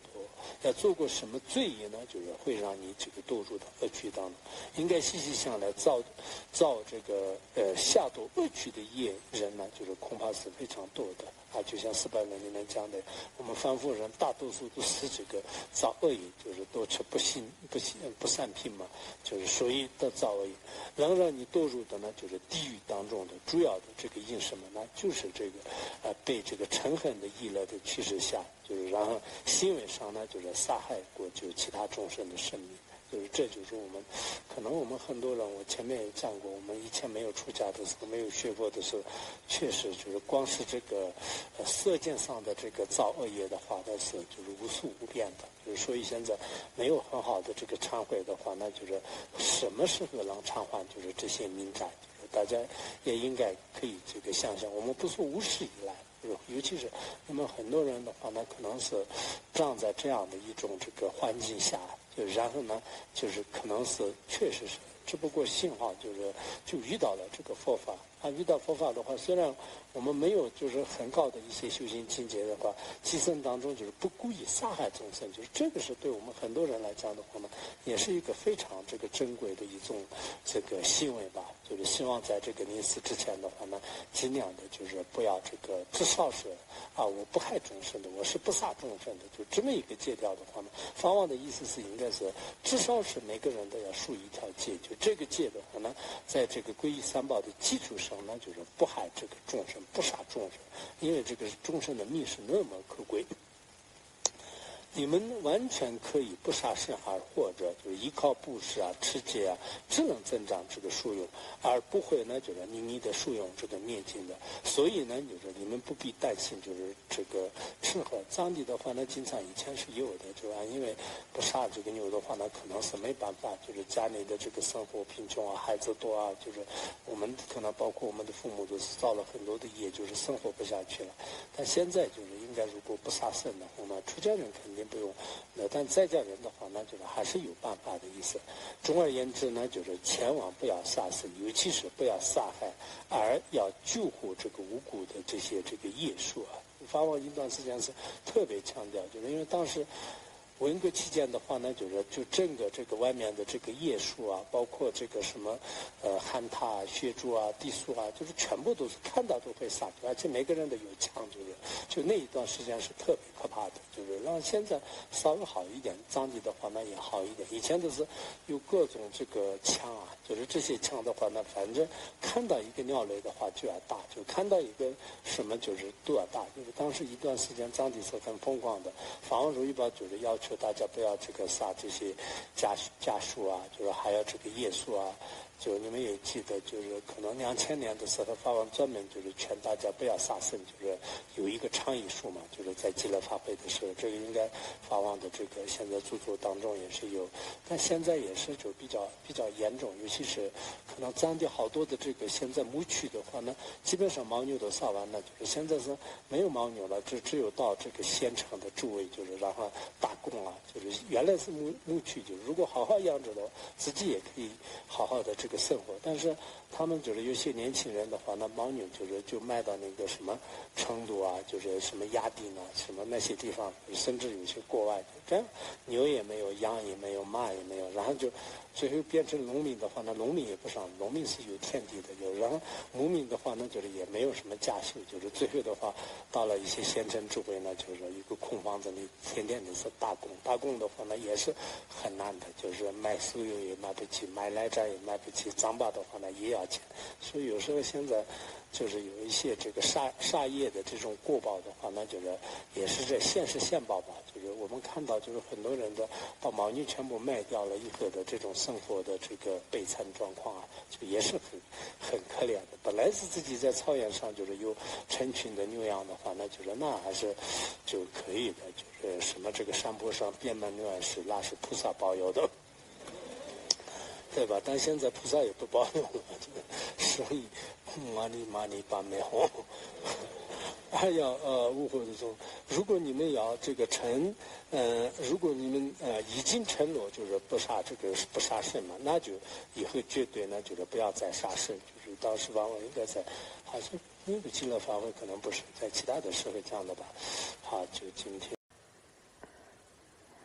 要做过什么罪业呢？就是会让你这个堕入到恶趣当中。应该细细想来，造这个下堕恶趣的业人呢，就是恐怕是非常多的啊。就像400文里面讲的，我们凡夫人大多数都是这个造恶业，就是多吃不善品嘛，就是属于的造恶业。能让你堕入的呢，就是地狱当中的主要的这个因什么呢？就是这个被这个嗔恨的意乐的驱使下，就是然后行为上呢，就是杀害过就其他众生的生命。就是这就是我们，可能我们很多人，我前面也讲过，我们以前没有出家的时候，没有学佛的时候，确实就是光是这个色见上的这个造恶业的话，那是就是无数无边的。就是所以现在没有很好的这个忏悔的话，那就是什么时候能偿还就是这些民债，就是大家也应该可以这个想想，我们不是无始以来。尤其是那么很多人的话呢，可能是长在这样的一种这个环境下，就然后呢，就是可能是确实是，只不过幸好就遇到了这个佛法啊，遇到佛法的话，虽然我们没有就是很高的一些修行境界的话，其生当中就是不故意杀害众生，就是这个是对我们很多人来讲的话呢，也是一个非常这个珍贵的一种这个行为吧。就是希望在这个临死之前的话呢，尽量的就是不要这个至少是啊，我不害众生的，我是不杀众生的，就这么一个戒掉的话呢，法王的意思是应该是至少是每个人都要树一条戒，就这个戒的话呢，在这个皈依三宝的基础上呢，就是不害这个众生，不杀众生，因为这个众生的命是那么可贵。你们完全可以不杀生，而或者就是依靠布施啊、持戒啊，只能增长这个殊用，而不会呢就是你的殊用这个灭尽的。所以呢，就是你们不必担心，就是这个吃喝。藏地的话呢，经常以前是有的，就因为不杀这个牛的话呢，可能是没办法，就是家里的这个生活贫穷啊，孩子多啊，就是我们可能包括我们的父母都是造了很多的业，就是生活不下去了。但现在就是应该，如果不杀生的话呢，出家人肯定不用，但在家人的话呢，就是还是有办法的意思。总而言之呢，就是千万不要杀生，尤其是不要杀害，而要救护这个无辜的这些这个业数啊。法王一段时间是特别强调，就是因为当时文革期间的话呢，就整个这个外面的这个业树啊，包括这个什么旱獭啊、血猪啊、地树啊，就是全部都是看到都会杀，而且每个人都有枪，就那一段时间是特别可怕的。就是让现在稍微好一点，藏地的话呢也好一点。以前都是有各种这个枪啊，就是这些枪的话呢，反正看到一个鸟类的话就要打，就看到一个什么就是都要打。就是当时一段时间藏地是很疯狂的，法王如意宝就是要求大家不要这个杀这些家属啊，就是还有这个夜宿啊。就你们也记得，就是可能2000年的时候，法王专门就是劝大家不要杀生，就是有一个倡议书嘛，就是在极乐法会的时候，这个应该法王的这个现在著作当中也是有，但现在也是就比较严重，尤其是可能藏地好多的这个现在牧区的话呢，基本上牦牛都杀完了，就是现在是没有牦牛了，只有到这个县城的周围，就是然后打工啊，就是原来是牧区，就是如果好好养着的话，自己也可以好好的这个生活，但是他们就是有些年轻人的话，那牦牛就卖到那个什么成都啊，就是什么亚丁啊，什么那些地方，甚至有些国外，这样牛也没有，羊也没有，马也没有，然后就最后变成农民的话，那农民也不上，农民是有田地的，就然后牧民的话呢，就是也没有什么家修，就是最后的话到了一些县城周围呢，就是一个空房子里，天天都是打工的话呢也是很难的，就是买酥油也买不起，买奶茶也买不起，糌粑的话呢也要钱，所以有时候现在就是有一些这个杀业的这种过报的话呢，就是也是这现世现报吧，就是我们看到就是很多人的把牦牛全部卖掉了以后的这种生活的这个悲惨状况啊，就也是很可怜的。本来是自己在草原上就是有成群的牛羊的话，那就是那还是就可以的，就是什么这个山坡上遍满牛羊是那是菩萨保佑的。对吧？但现在菩萨也不保佑了，所以麻利把美红。还要误会的说，如果你们要这个如果你们已经承诺就是不杀生嘛，那就以后绝对呢就是不要再杀生。就是当时往往应该在，好像那个极乐法会可能不是在其他的社会这样的吧。好，就今天。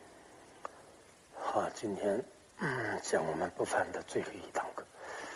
今天讲我们不凡的最后一堂课。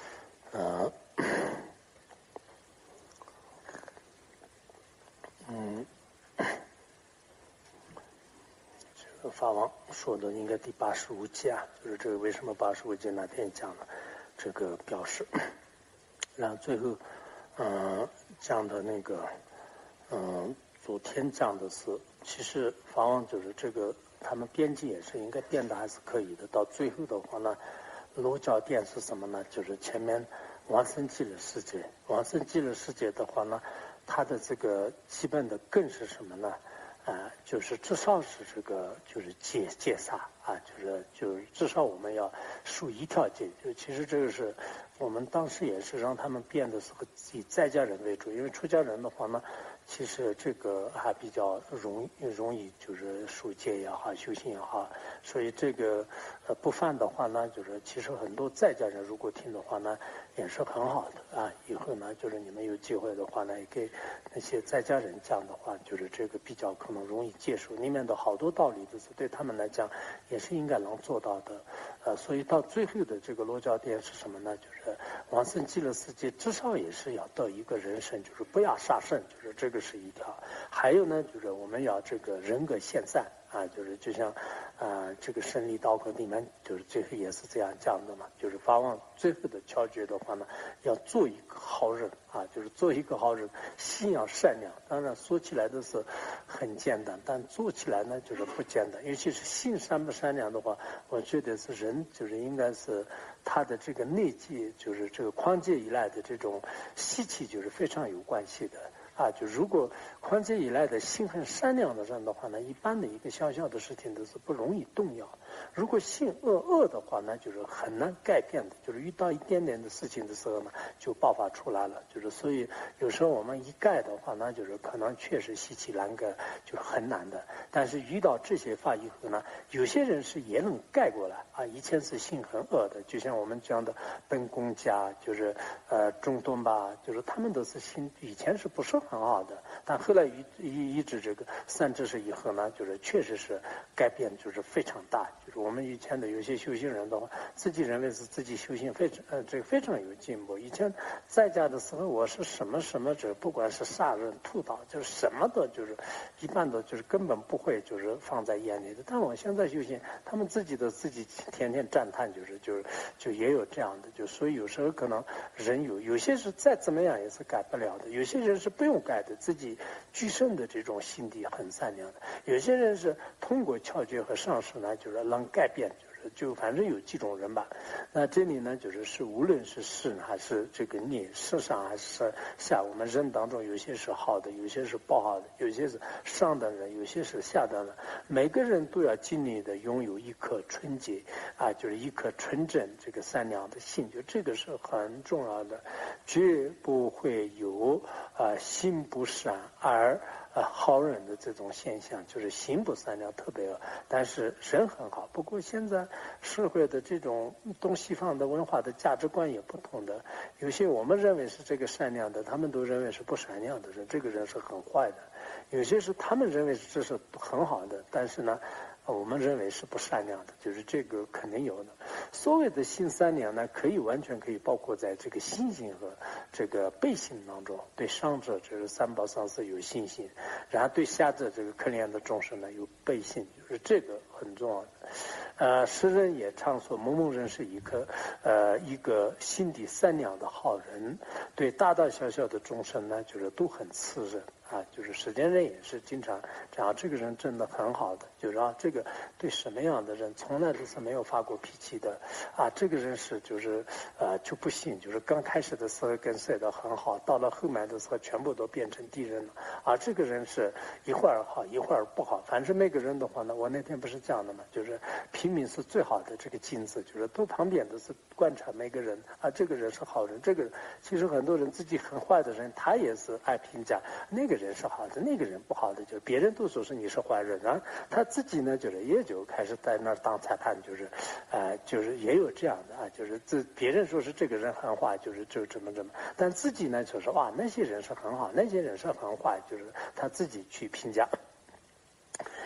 这个法王说的应该第85节啊，就是这个为什么85节那天讲了这个表示，然后最后讲的那个昨天讲的是，其实法王就是这个他们编辑也是应该编的还是可以的。到最后的话呢，罗教殿是什么呢？就是前面往生极乐世界，往生极乐世界的话呢，它的这个基本的根是什么呢？就是至少是这个就是戒杀啊，就是至少我们要守一条戒。就其实这个是我们当时也是让他们编的是以在家人为主，因为出家人的话呢，其实这个还比较容易就是守戒也好，修行也好，所以这个不犯的话呢，就是其实很多在家人如果听的话呢，也是很好的啊。以后呢，就是你们有机会的话呢，也给那些在家人讲的话，就是这个比较可能容易接受，里面的好多道理都是对他们来讲也是应该能做到的。所以到最后的这个罗教殿是什么呢？就是往生极乐世界，至少也是要得一个人生，就是不要杀生，就是这个是一条。还有呢，就是我们要这个人格献善啊，就是就像这个胜利道课里面就是最后也是这样讲的嘛，就是法王最后的窍诀的话呢，要做一个好人啊，就是做一个好人，心要善良。当然说起来都是很简单，但做起来呢就是不简单。尤其是心善不善良的话，我觉得是人就是应该是他的这个内界，就是这个框界以来的这种习气，就是非常有关系的。就如果框界以来的心很善良的人的话呢，一般的一个小小的事情都是不容易动摇。如果心恶的话呢，就是很难改变的，就是遇到一点点的事情的时候呢，就爆发出来了。就是所以有时候我们一改的话呢，就是可能确实习气难改，就是很难的。但是遇到这些法以后呢，有些人是也能改过来啊。以前是心很恶的，就像我们讲的本宫家，就是中东吧，就是他们都是心以前是不是很好的，但后来一直这个三知识以后呢，就是确实是改变就是非常大。就是我们以前的有些修行人的话，自己认为是自己修行非常有进步。以前在家的时候，我是什么这不管是杀人屠刀，就是什么的，就是一般的就是根本不会就是放在眼里的。但我现在修行，他们自己天天赞叹，就也有这样的，就所以有时候可能人有些是再怎么样也是改不了的，有些人是不用改的，自己具身的这种心地很善良的，有些人是通过窍诀和上师呢，就是能改变，就反正有几种人吧。那这里呢，就是无论是事还是这个孽，事上还是下，我们人当中有些是好的，有些是不好的，有些是上等人，有些是下等人。每个人都要尽力的拥有一颗纯洁就是一颗纯正这个善良的心，就这个是很重要的，绝不会有心不善而好人的这种现象，就是心不善良特别恶，但是人很好。不过现在社会的这种东西方的文化的价值观也不同的，有些我们认为是这个善良的，他们都认为是不善良的人，这个人是很坏的。有些是他们认为这是很好的，但是呢我们认为是不善良的，就是这个肯定有的。所谓的心善良呢，完全可以包括在这个信心和这个背信当中。对上者就是三宝上师有信心，然后对下者这个可怜的众生呢有背信，就是这个很重要的。诗人也常说，某某人是一个心地善良的好人，对大大小小的众生呢，就是都很慈仁。就是世间人也是经常这样，这个人真的很好的，就是这个对什么样的人从来都是没有发过脾气的这个人是就不信，就是刚开始的时候跟谁都很好，到了后面的时候全部都变成敌人了这个人是一会儿好一会儿不好。反正每个人的话呢，我那天不是讲的嘛，就是平民是最好的这个镜子，就是都旁边都是观察每个人这个人是好人，这个人其实很多人自己很坏的人，他也是爱评价那个人是好的，那个人不好的，就是别人都说是你是坏人，然后他自己呢，也就开始在那儿当裁判，就是也有这样的就是别人说是这个人很坏，就这么，但自己呢就说那些人是很好，那些人是很坏，就是他自己去评价。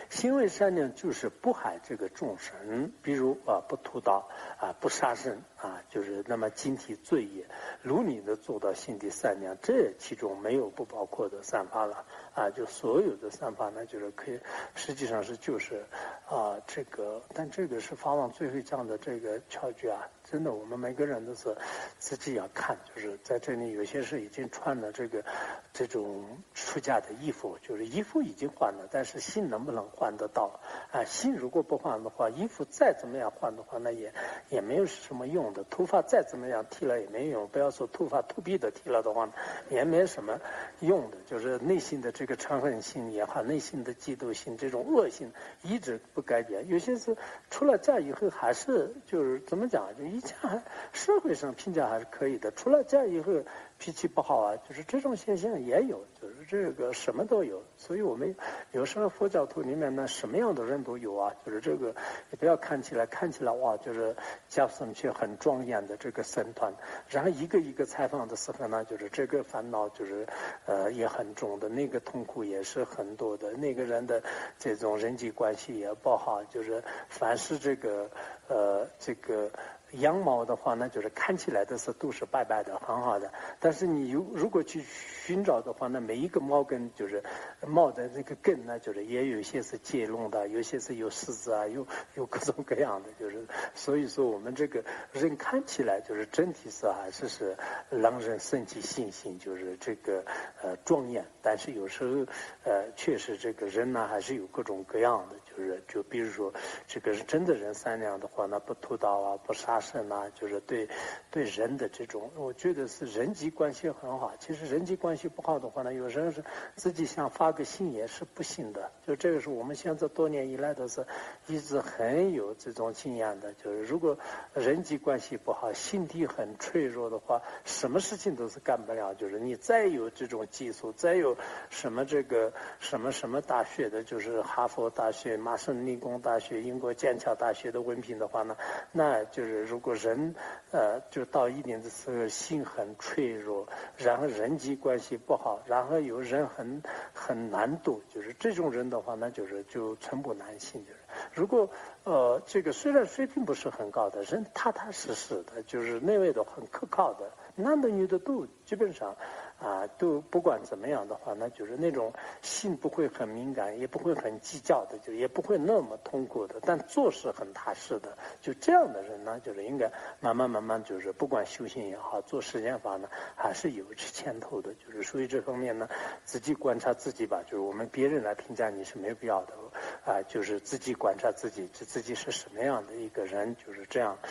行为善良就是不害这个众生，比如不屠刀不杀生就是那么警惕罪业，如你的做到心地善良，这其中没有不包括的善法了就所有的善法呢，就是可以，实际上是就是这个，但这个是法王最后讲的这个窍诀真的，我们每个人都是自己要看，就是在这里有些是已经穿了这种出家的衣服，就是衣服已经换了，但是心能不能换得到心如果不换的话，衣服再怎么样换的话，那也没有什么用的。头发再怎么样剃了也没用，不要说头发秃鼻的剃了的话，也没什么用的。就是内心的这个嗔恨心也好，内心的嫉妒心，这种恶性一直不改变。有些是出了家以后还是就是怎么讲，就以前社会上评价还是可以的，出了家以后脾气不好就是这种现象也有，就是这个什么都有。所以我们有时候佛教徒里面呢，什么样的人都有就是这个也不要看起来哇，就是加上去很庄严的这个僧团，然后一个一个采访的时候呢，就是这个烦恼就是也很重的，那个痛苦也是很多的，那个人的这种人际关系也不好，就是凡是这个羊毛的话呢，就是看起来的是都是白白的，很好的。但是你如果去寻找的话呢，每一个毛根就是毛的这个根呢，就是也有一些是接龙的，有些是有虱子有各种各样的，就是所以说我们这个人看起来就是整体是还是让人生起信心，就是这个庄严。但是有时候确实这个人呢还是有各种各样的，就比如说这个是真的人善良的话呢，不屠刀不杀生就是对人的这种，我觉得是人际关系很好。其实人际关系不好的话呢，有时候是自己想发个心也是不行的。就这个是我们现在多年以来都是一直很有这种经验的，就是如果人际关系不好，心地很脆弱的话，什么事情都是干不了。就是你再有这种技术，再有什么这个什么大学的，就是哈佛大学、麻省理工大学、英国剑桥大学的文凭的话呢，那就是如果人就到一定的时候心很脆弱，然后人际关系不好，然后有人很难度，就是这种人的话呢，就寸步难行。就是如果这个虽然水平不是很高的人，踏踏实实的，就是那位的很可靠的，男的女的都基本上都不管怎么样的话，那就是那种心不会很敏感，也不会很计较的，就也不会那么痛苦的，但做事很踏实的，就这样的人呢，就是应该慢慢，就是不管修行也好，做实践法呢，还是有前头的。就是所以这方面呢，自己观察自己吧，就是我们别人来评价你是没有必要的就是自己观察自己是什么样的一个人，就是这样。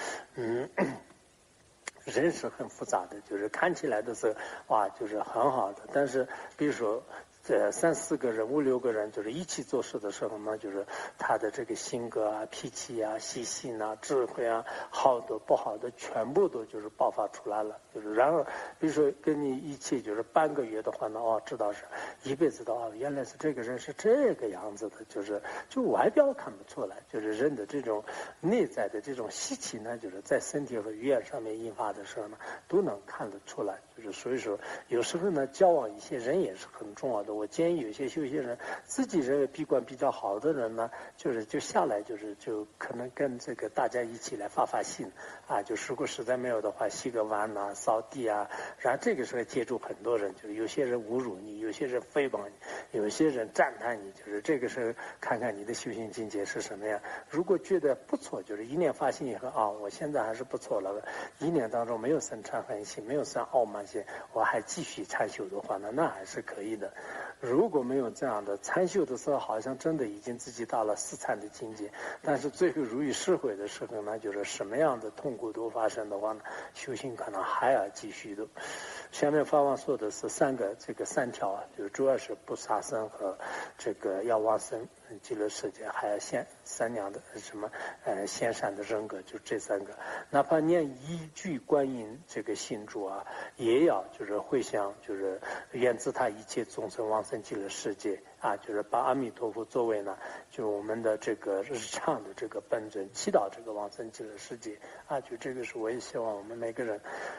人是很复杂的，就是看起来的是就是很好的，但是比如说3、4个人、5、6个人，就是一起做事的时候呢，就是他的这个性格脾气习性智慧好的不好的，全部都就是爆发出来了。就是然后比如说跟你一起就是半个月的话呢，知道是一辈子的原来是这个人是这个样子的，就外表看不出来，就是人的这种内在的这种习气呢，就是在身体和语言上面引发的时候呢，都能看得出来。就是所以说有时候呢，交往一些人也是很重要的。我建议有些修行人自己认为闭关比较好的人呢，就下来就可能跟这个大家一起来发心就如果实在没有的话，洗个碗扫地然后这个时候接触很多人，就是有些人侮辱你，有些人诽谤你，有些人赞叹你，就是这个时候看看你的修行境界是什么样。如果觉得不错，就是一念发心以后我现在还是不错了，一年当中没有生嗔恨心，没有生傲慢心，我还继续参修的话呢，那还是可以的。如果没有这样的参修的时候，好像真的已经自己到了四禅的境界，但是最后如意释悔的时候呢，就是什么样的痛苦都发生的话呢，修行可能还要继续的。下面法王说的是3条就是主要是不杀生和这个要往生极乐世界，还要三娘的贤善的人格，就这3个。哪怕念一句观音这个心主也要就是会想，就是愿自他一切众生往生极乐世界就是把阿弥陀佛作为呢，就是我们的这个日常的这个本尊，祈祷这个往生极乐世界就这个是我也希望我们每个人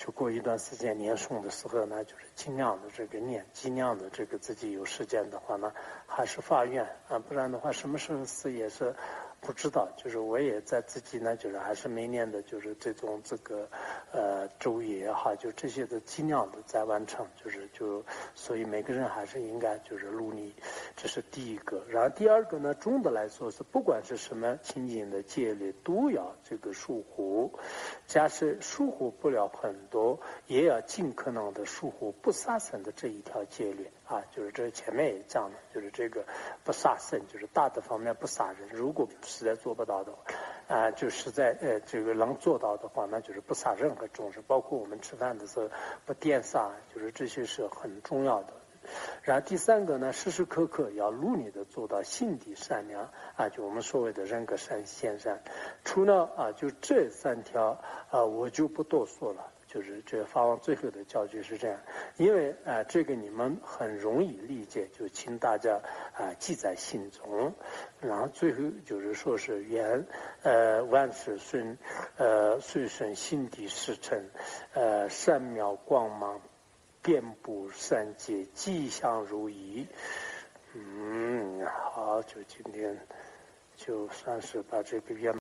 就过一段时间念诵的时候呢，就是尽量的这个念，尽量的这个自己有时间的话呢，还是发愿啊，不然的话什么时候死也是不知道。就是我也在自己呢，就是还是每年的，就是这种这个周夜也好，就这些的尽量的在完成，所以每个人还是应该就是努力，这是第一个。然后第二个呢，总的来说是不管是什么清净的戒律，都要这个疏忽。假设疏忽不了很多，也要尽可能的疏忽不杀生的这一条戒律啊，就是这前面也讲了，就是这个不杀生，就是大的方面不杀人。如果实在做不到的话，啊，就实在这个能做到的话，那就是不杀任何众生，包括我们吃饭的时候不颠杀，就是这些是很重要的。然后第三个呢，时时刻刻要努力的做到心地善良啊，就我们所谓的人格善现善。除了啊，就这三条啊，我就不多说了。就是这法王最后的教句是这样，因为这个你们很容易理解，就请大家记在心中。然后最后就是说是愿万事顺，随顺心地事成，善妙光芒遍布三界，吉祥如意。好，就今天就算是把这个愿